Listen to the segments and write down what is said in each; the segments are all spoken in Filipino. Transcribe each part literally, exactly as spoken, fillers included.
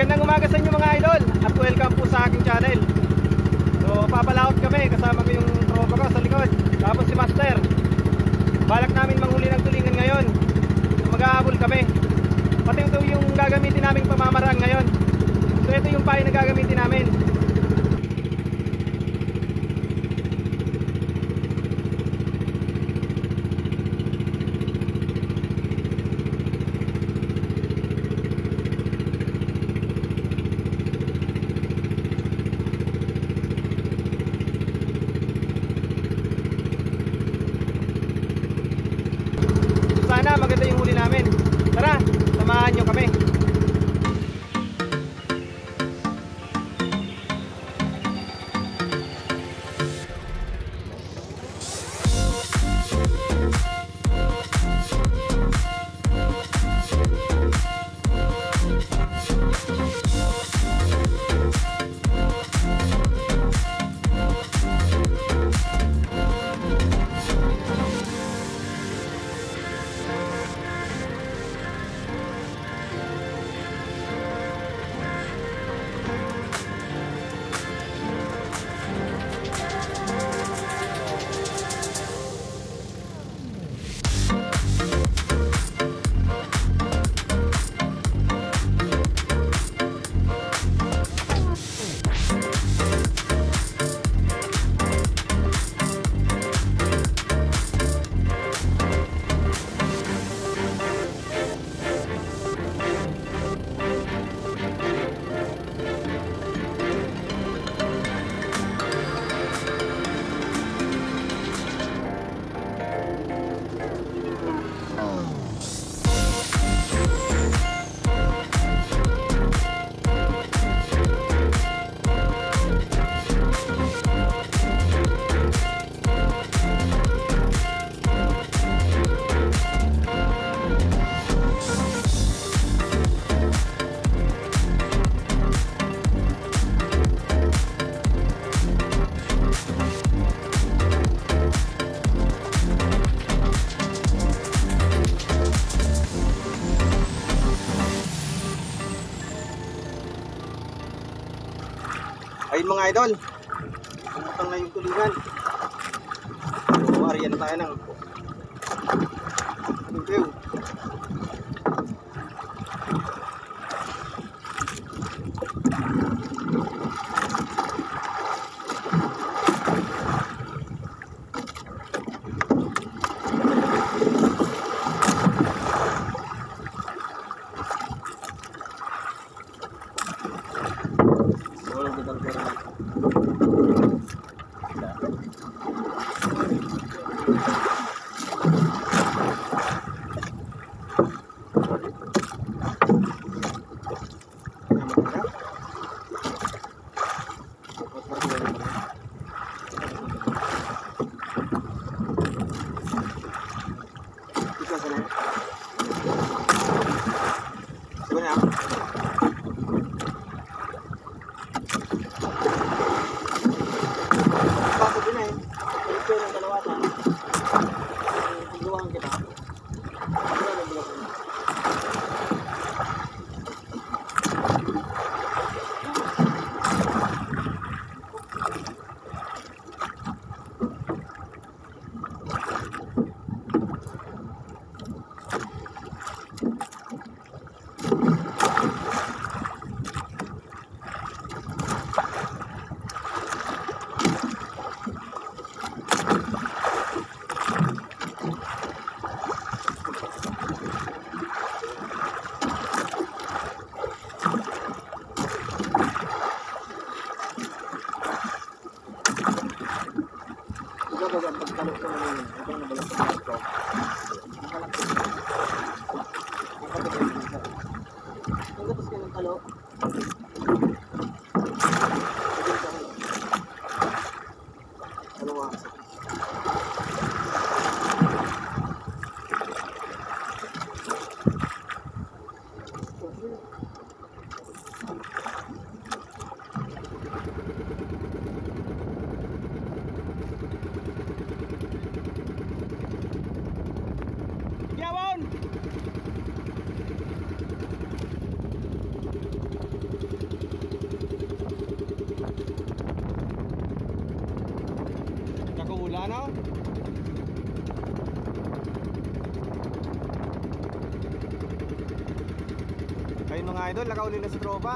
Magandang umaga sa inyo mga idol at welcome po sa aking channel. So papalaot kami, kasama ko yung tropa ko sa likod, tapos si Master. Balak namin manghuli ng tulingan ngayon. So mag-aabol kami. Pati ito yung gagamitin naming pamamaraan ngayon. So ito yung payo na gagamitin namin. Sana maganda yung huli namin. Tara, samahan nyo kami. Ayun mga idol, pumunta na yung tulingan. So, ariyan na tayo ng review. Hula no? Ayun mga idol, nakauli na sa tropa.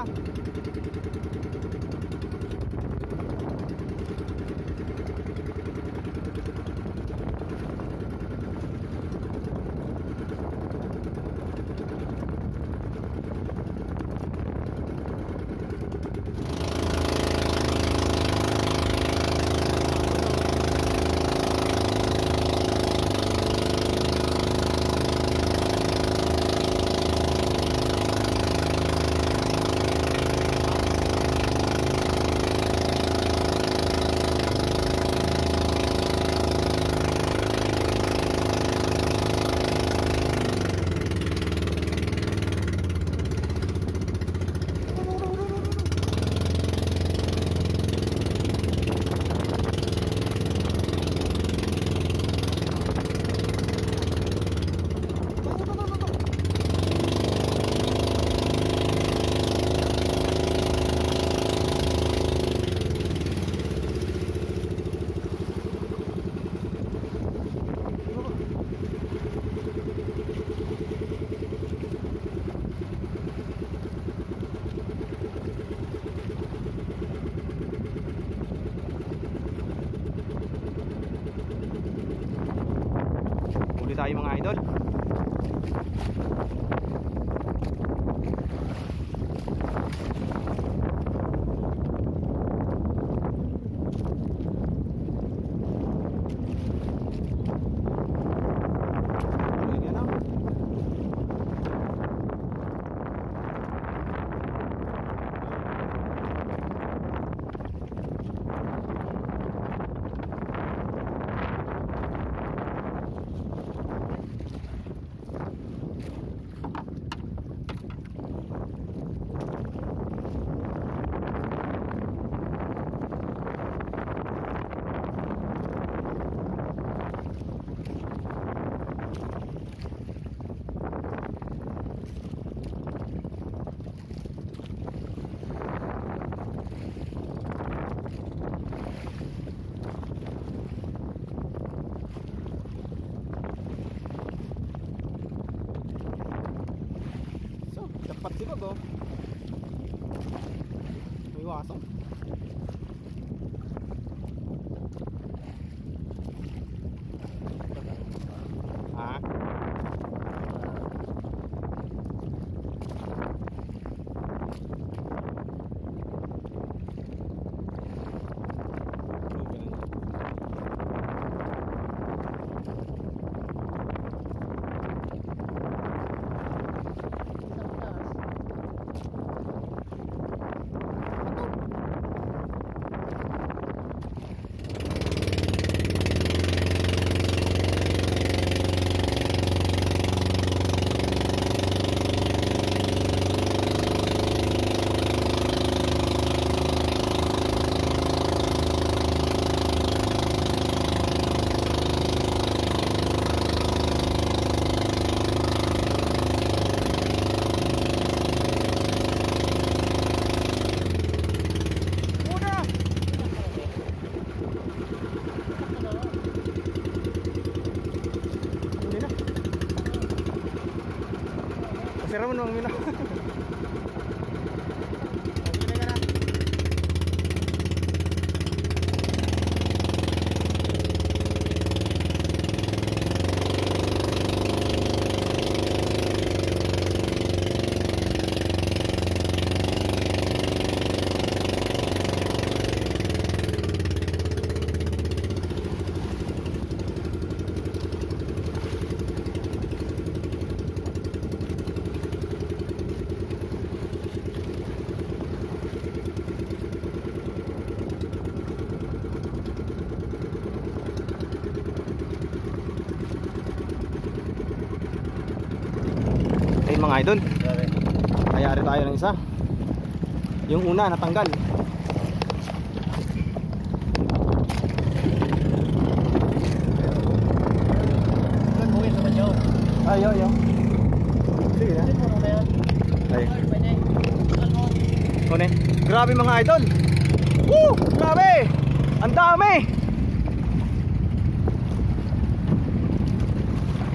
Tayo mga idol. Dapat sila to. May wasong. Ah. Sira mo nung mila. Mga idol, kayari tayo ng isa. Yung una natanggal. Ayo, ayo. Sige na. Ay. Kone. Grabe mga idol. Woo! Grabe! Ang dami!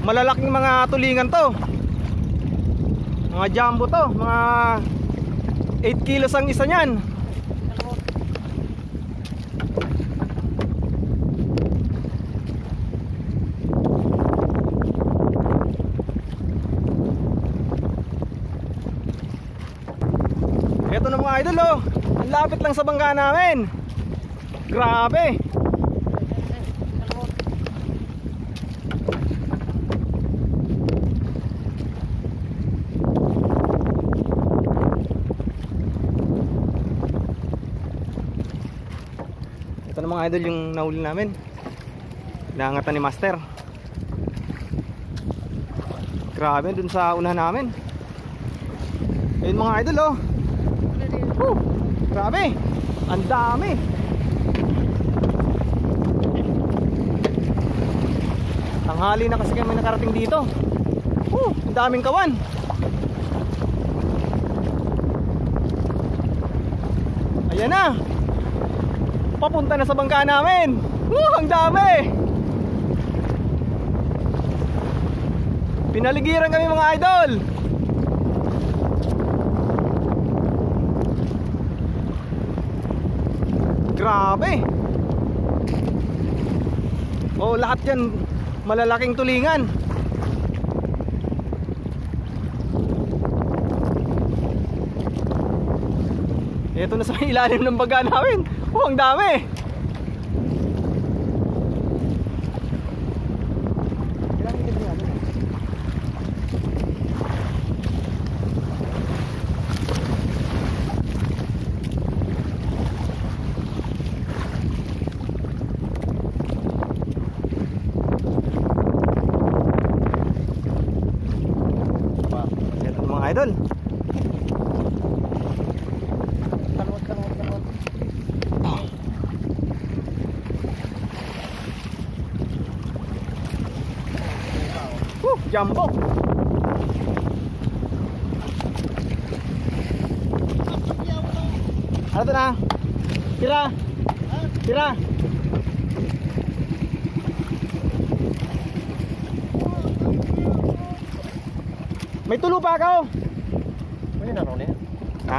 malalaking mga tulingan to. Mga jumbo to, mga eight kilos ang isa niyan. Ito na mga idol oh, ang lapit lang sa bangka namin. Grabe. Ito na mga idol yung nahuli namin. Naangatan ni Master. Grabe dun sa unahan namin. Ayun mga idol oh. Woo, grabe. Ang dami. Tanghali na kasi kami nakarating dito. Woo, ang daming kawan. Ayan na. Papunta na sa bangka namin. Woo, ang dami. Pinaligiran kami mga idol. Grabe. Oh, lahat yan malalaking tulingan. Ito na sa ilalim ng baga namin. Oh, ang dami. Idol. Tanot, tanot, tanot. Uh, jumbo. Ano to na? Tira. Tira. May tulo pa ako. Ano na ron eh? Ha?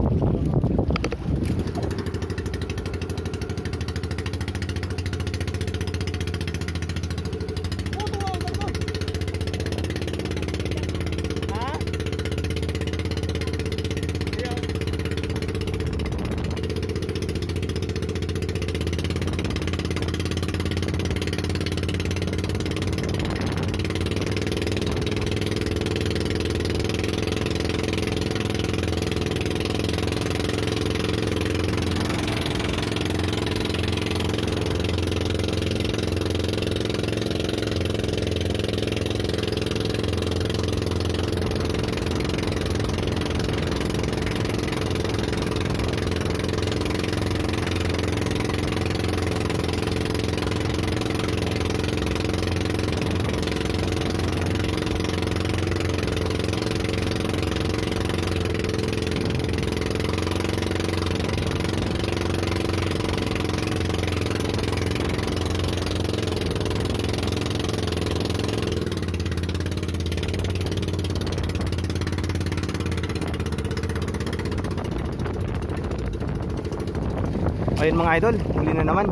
Ayun mga idol, huli na naman.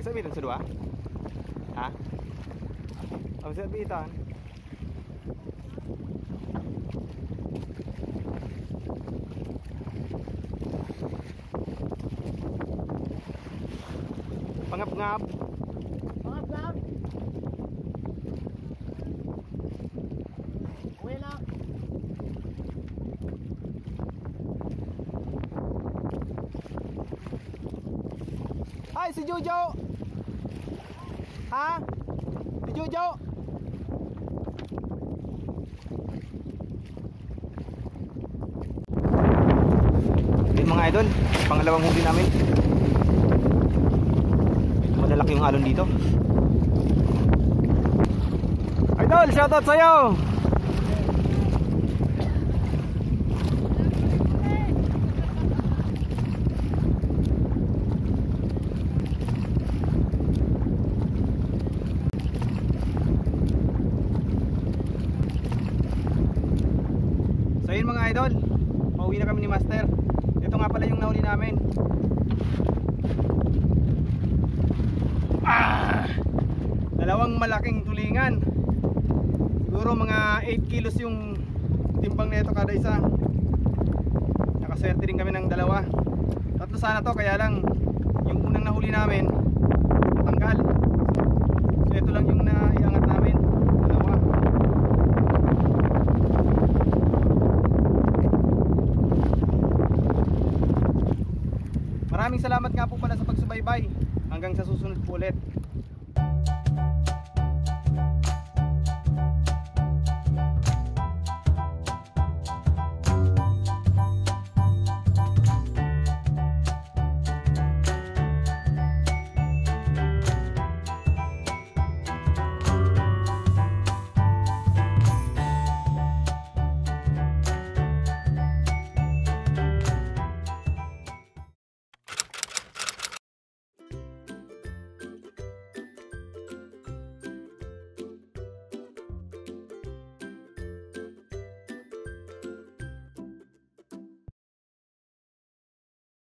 Isabitan sa dua? Ha? Ang sabitan. Pangap-ngap. Pangap-ngap. Uwi lang. Ay, si Jojo. Ha? Si Jojo. Yun mga idol, pangalawang huli namin. Malalaki yung alon dito. Idol, shoutout sa'yo. So yun mga idol, pauwi na kami ni Master. Ito nga pala yung nahuli namin. Ah! Dalawang malaking tulingan. Siguro mga eight kilos yung timbang nito kada isa. Nakaswerte din kami ng dalawa. Tatlo sana to, kaya lang yung unang nahuli namin tanggal. So ito lang yung naiangat namin, dalawa. Maraming salamat nga po pala sa pagsubaybay. Hanggang sa susunod po ulit.